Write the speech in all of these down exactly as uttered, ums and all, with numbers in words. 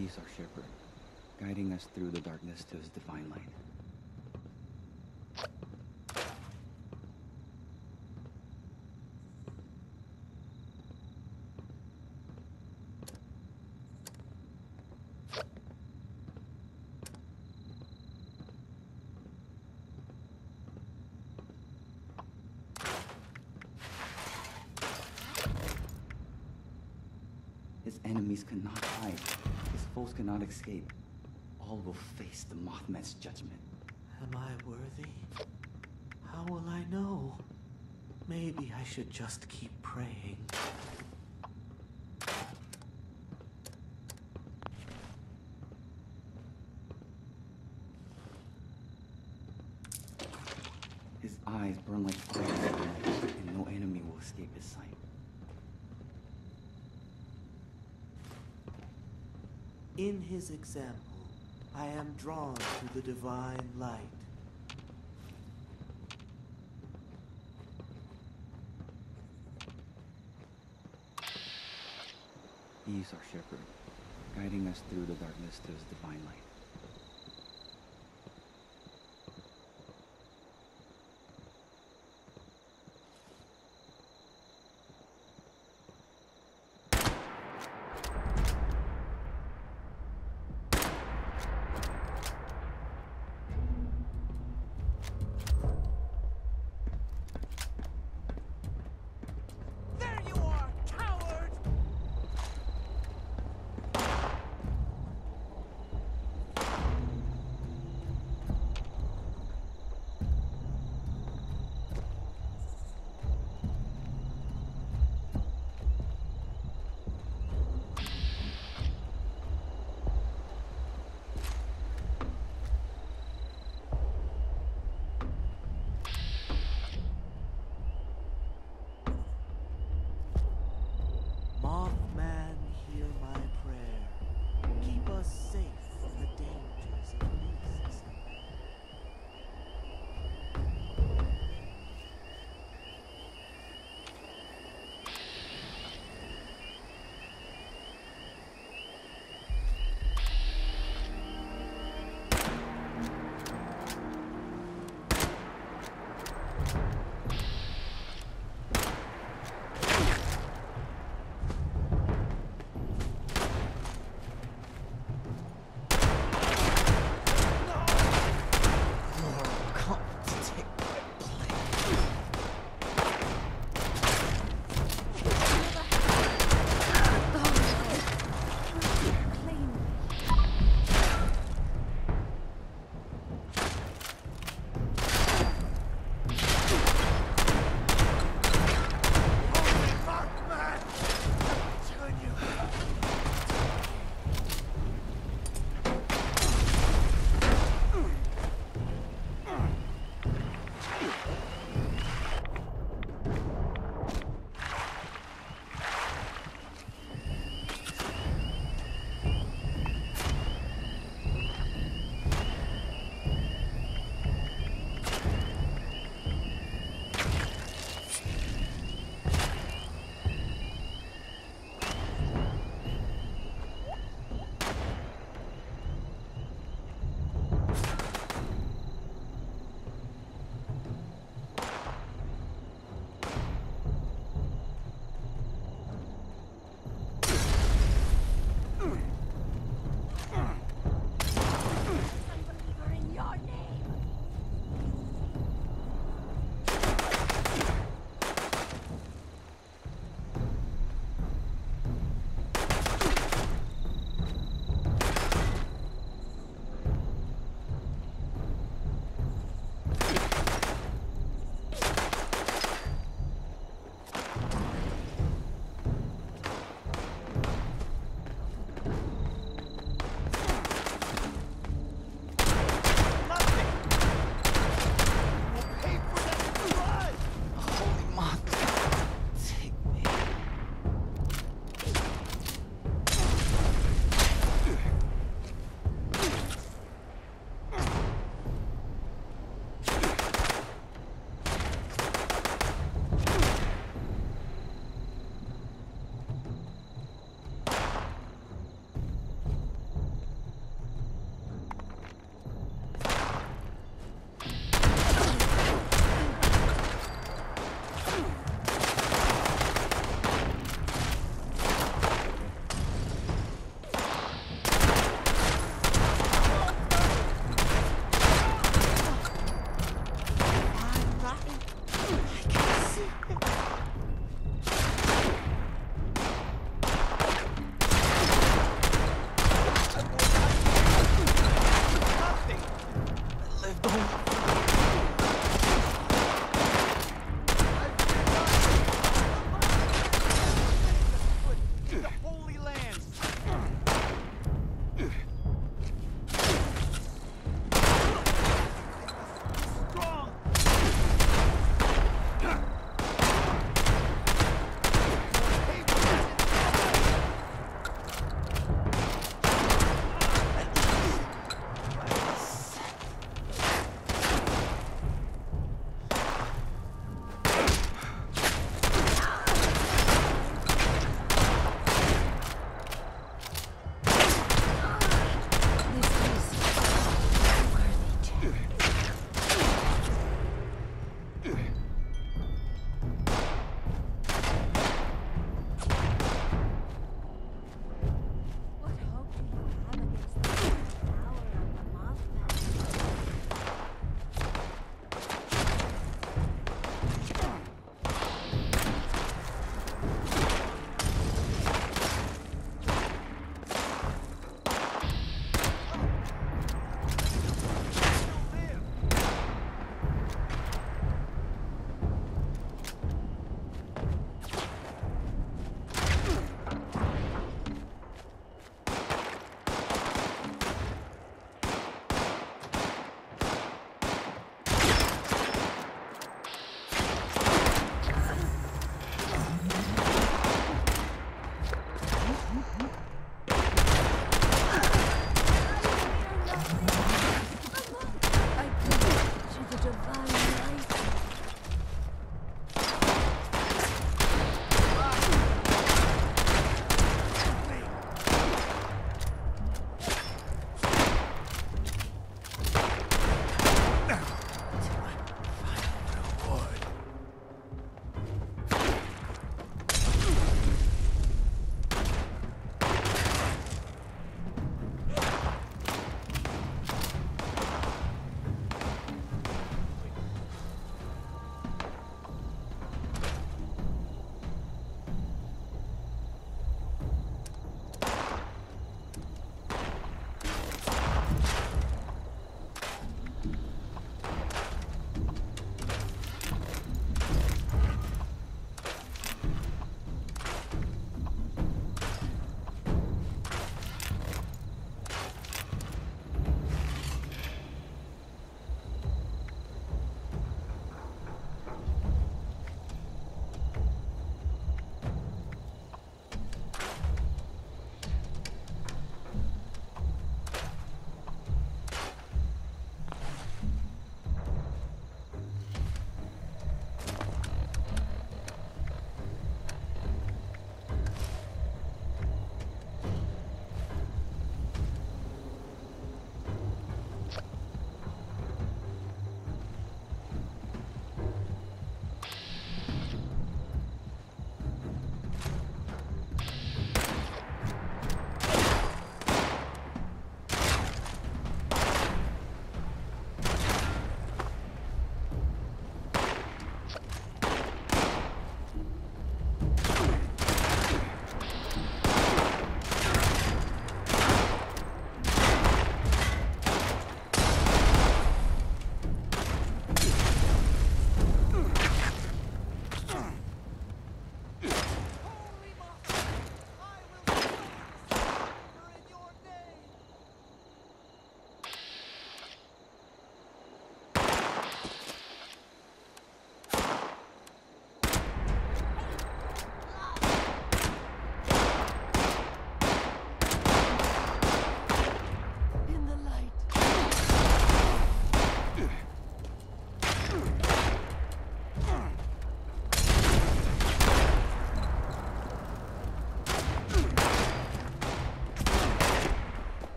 He is our shepherd, guiding us through the darkness to his divine light. His enemies cannot hide. His foes cannot escape. All will face the Mothman's judgment. Am I worthy? How will I know? Maybe I should just keep praying. His eyes burn like fire, and no enemy will escape his sight. In his example, I am drawn to the divine light. He is our shepherd, guiding us through the darkness to his divine light. Mothman, hear my prayer. Keep us safe from the dangers of beasts.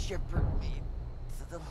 shepherd me to the light.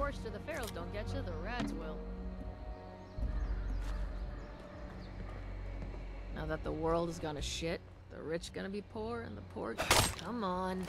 Force to the Pharaohs don't get you, the rats will. Now that the world is gonna shit, the rich gonna be poor, and the poor... Come on.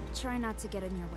I'll try not to get in your way.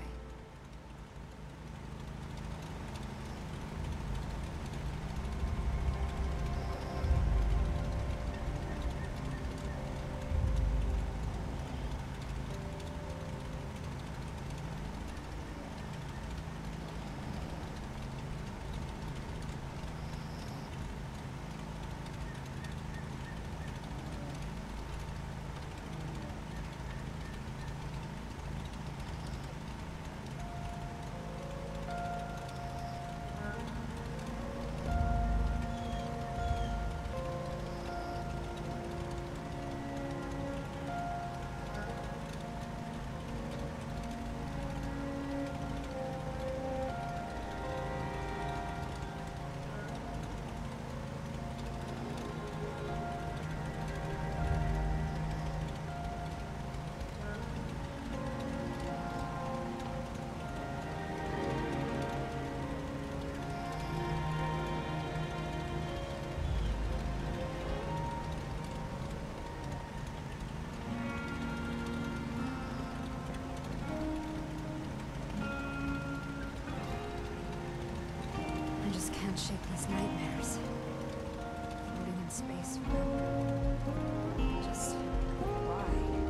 Can't shake these nightmares. Floating in space forever. Just why?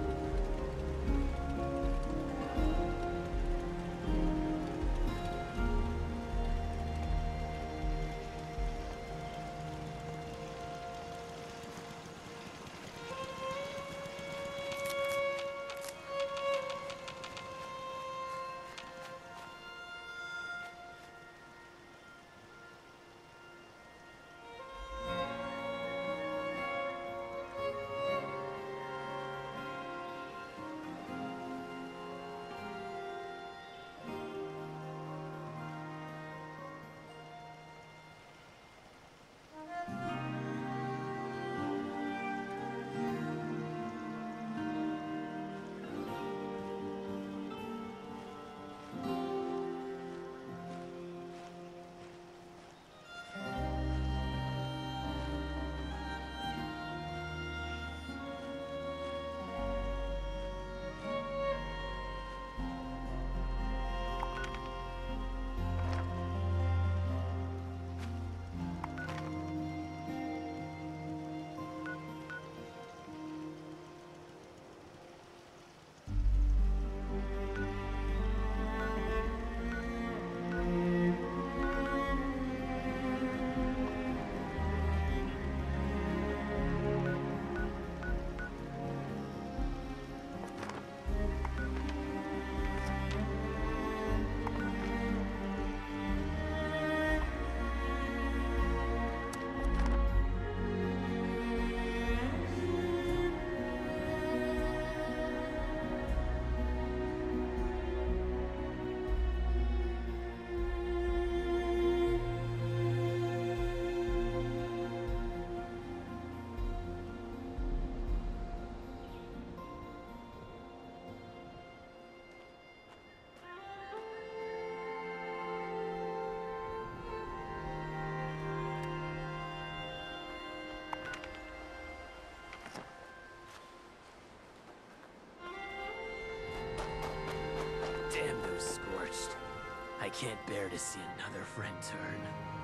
Damn those scorched. I can't bear to see another friend turn.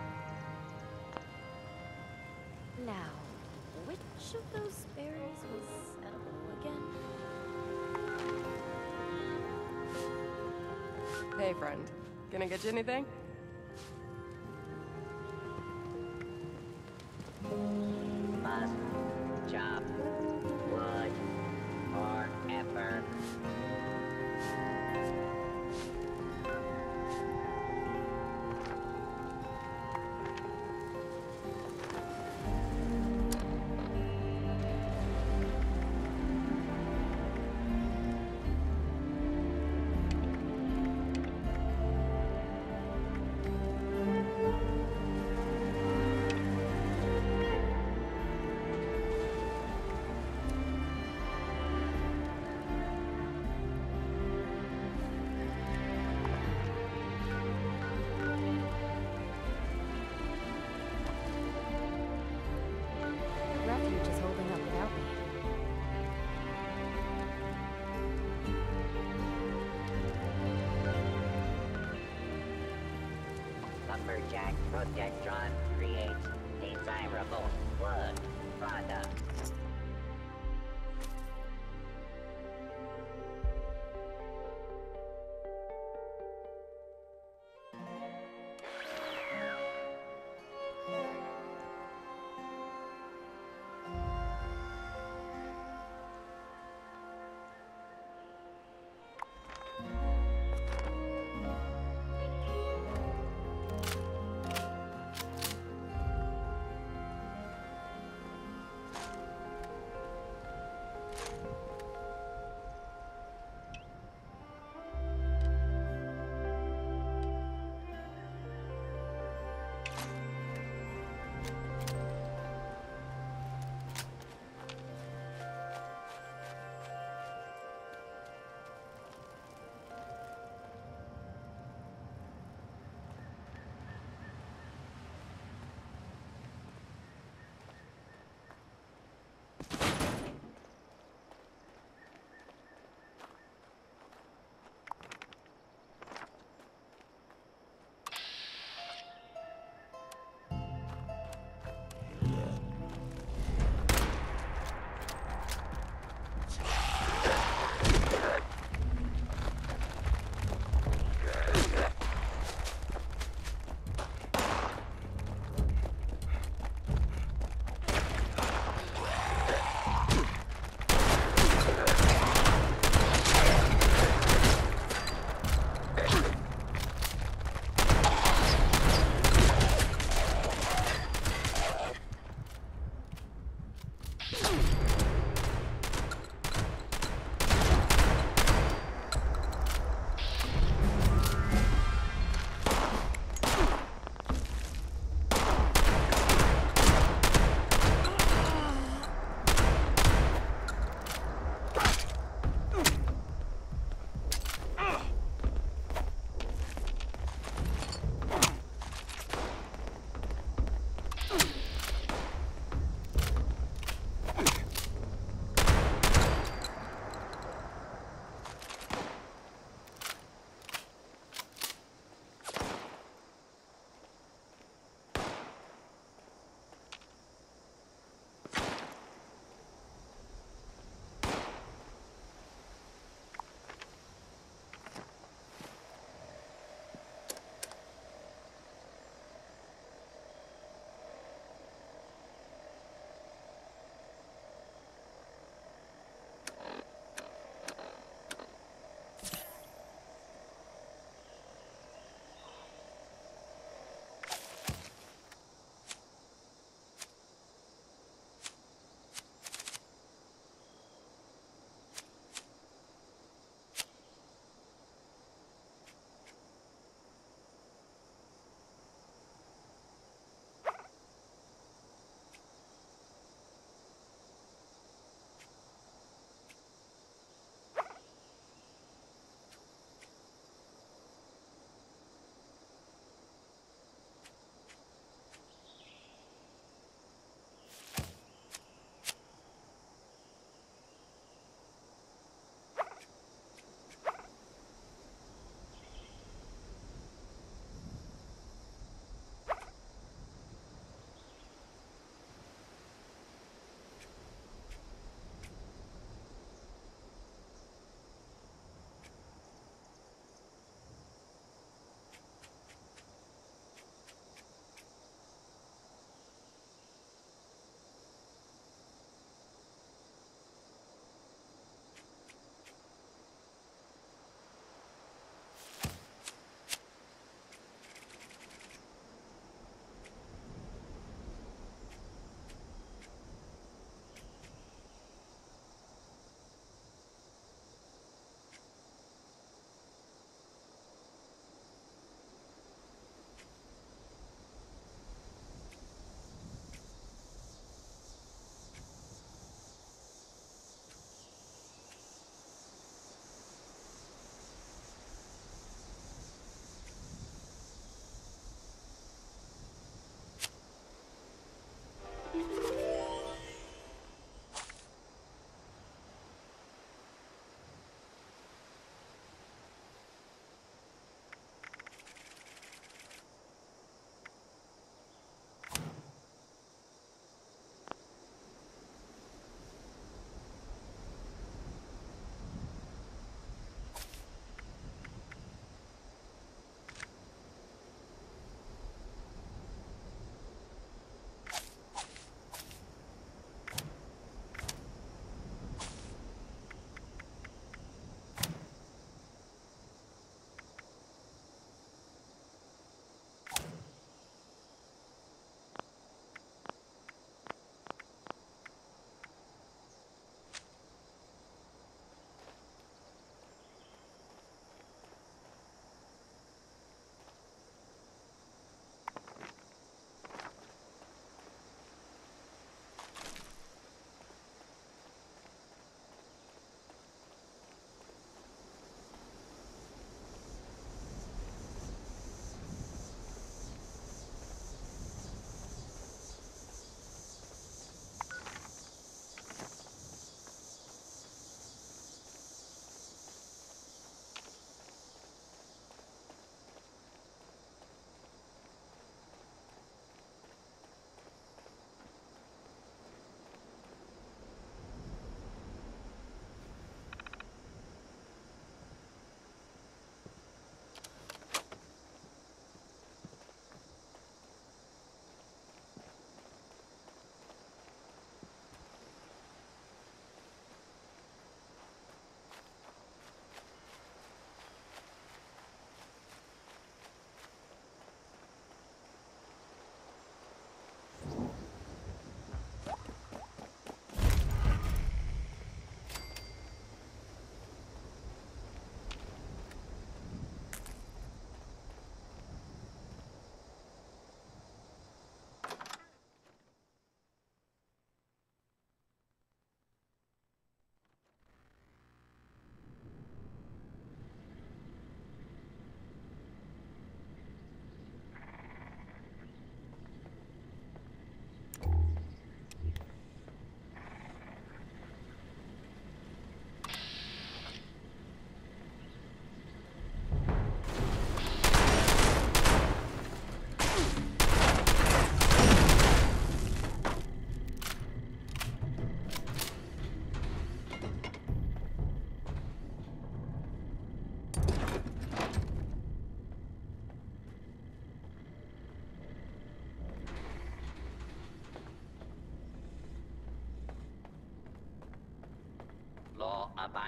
Now, which of those berries was edible again? Hey, friend. Gonna get you anything? Must chop wood forever. lumberjack protectron creates desirable wood products.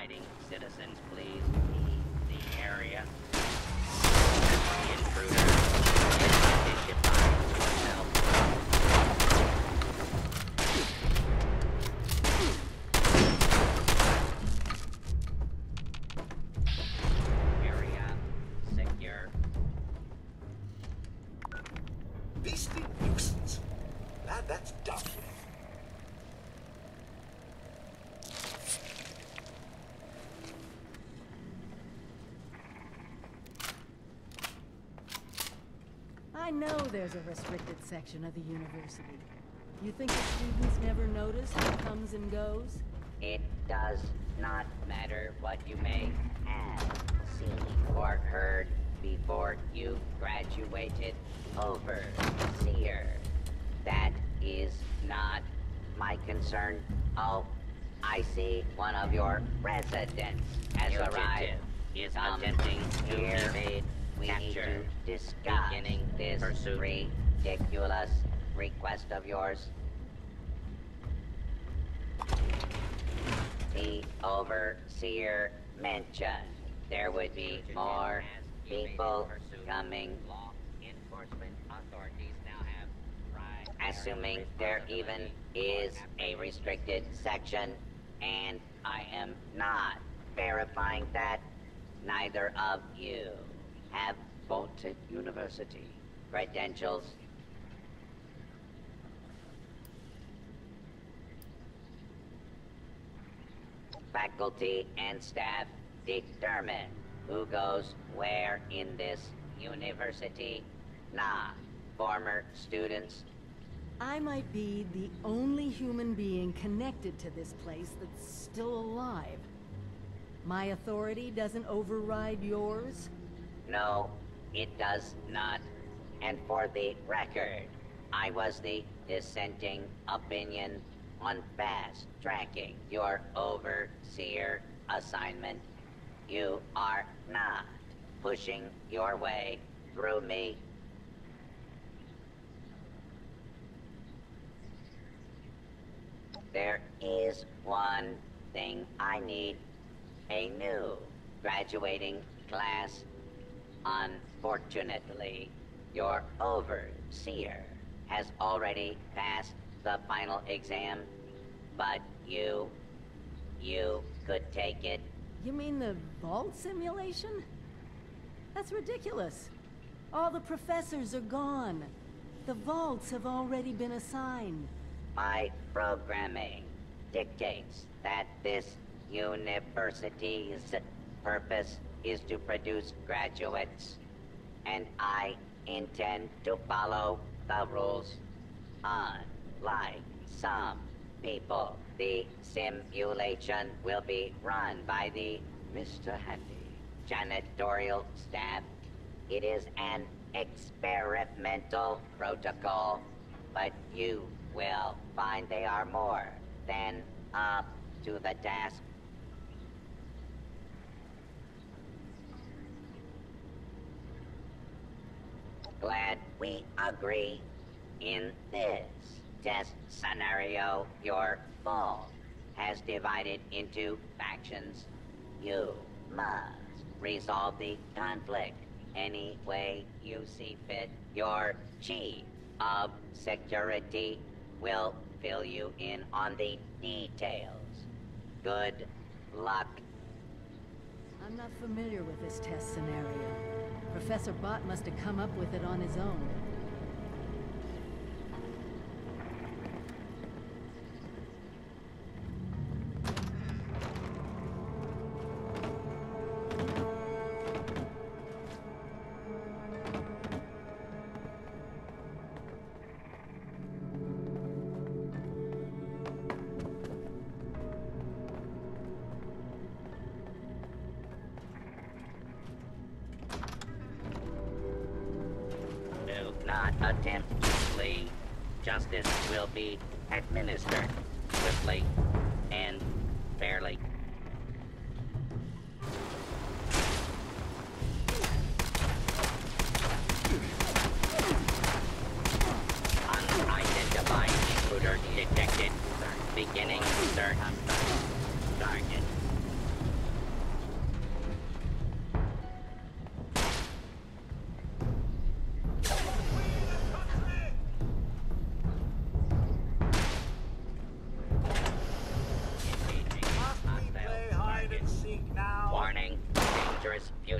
abiding citizens please leave the area. Intruder, identify yourself. Area secure. Beastly nuisance. That, that's dumb. I know there's a restricted section of the university. You think the students never notice who comes and goes? It does not matter what you may have seen or heard before you graduated. Overseer. That is not my concern. Oh, I see one of your residents has arrived. Is attempting to evade. We need to discuss this ridiculous request of yours. The Overseer mentioned there would be more people coming. Law enforcement authorities now have, assuming there even is a restricted section, and I am not verifying that. Neither of you have Bolted University credentials. Faculty and staff determine who goes where in this university. Nah, former students. I might be the only human being connected to this place that's still alive. My authority doesn't override yours? No, it does not. And for the record, I was the dissenting opinion on fast-tracking your Overseer assignment. You are not pushing your way through me. There is one thing I need. A new graduating class. Unfortunately, your Overseer has already passed the final exam, but you, you could take it. You mean the vault simulation? That's ridiculous. All the professors are gone. The vaults have already been assigned. My programming dictates that this university's purpose is to produce graduates, and I intend to follow the rules. Unlike some people, the simulation will be run by the Mister Handy janitorial staff. It is an experimental protocol, but you will find they are more than up to the task. Glad we agree. In this test scenario, your vault has divided into factions. You must resolve the conflict any way you see fit. Your chief of security will fill you in on the details. Good luck. I'm not familiar with this test scenario. Professor Bott must have come up with it on his own. Not attempt to flee. Justice will be administered swiftly and fairly. Unidentified intruder detected. Beginning search. Target.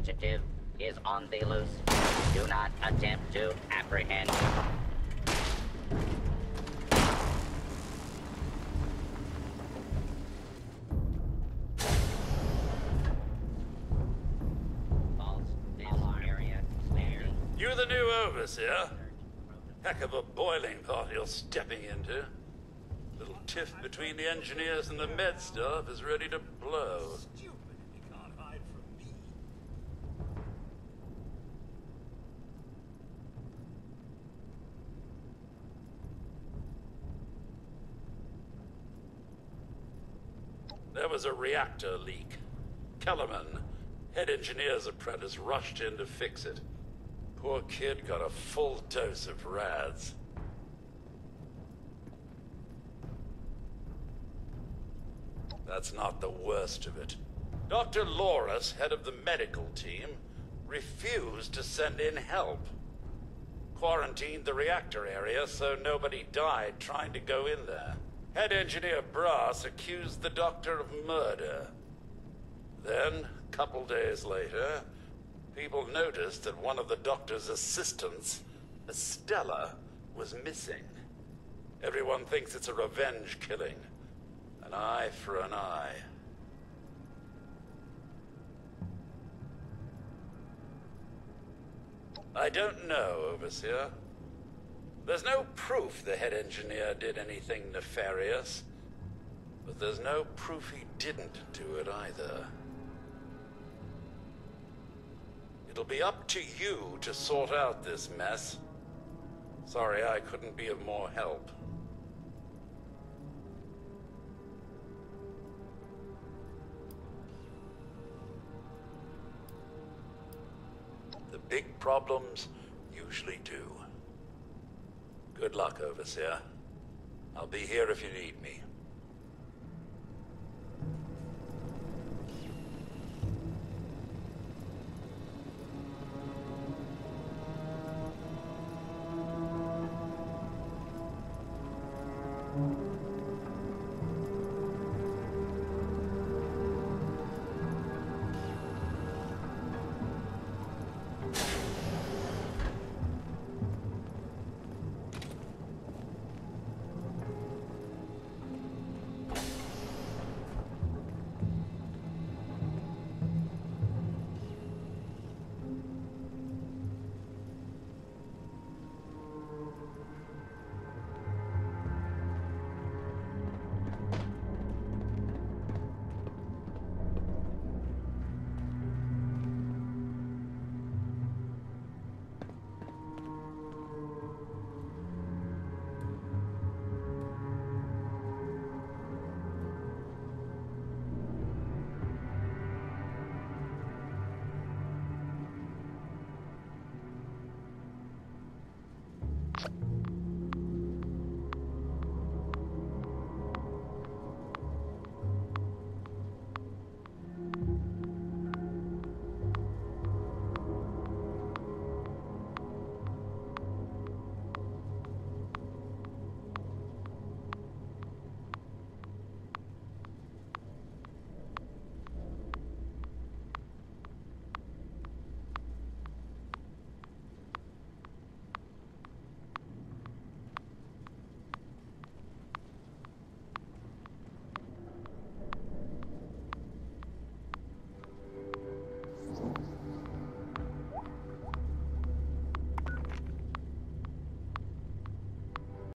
fugitive is on the loose. Do not attempt to apprehend. False alarm area cleared. You the new overseer? Heck of a boiling pot you're stepping into. Little tiff between the engineers and the med staff is ready to blow. Stupid if you can't hide from me. There was a reactor leak. Kellerman, head engineer's apprentice, rushed in to fix it. Poor kid got a full dose of rads. That's not the worst of it. Doctor Loris, head of the medical team, refused to send in help. Quarantined the reactor area so nobody died trying to go in there. Head engineer Brass accused the doctor of murder. Then, a couple days later, people noticed that one of the doctor's assistants, Estella, was missing. Everyone thinks it's a revenge killing. An eye for an eye. I don't know, Overseer. There's no proof the head engineer did anything nefarious, but there's no proof he didn't do it either. It'll be up to you to sort out this mess. Sorry I couldn't be of more help. The big problems usually do. Good luck, Overseer. I'll be here if you need me.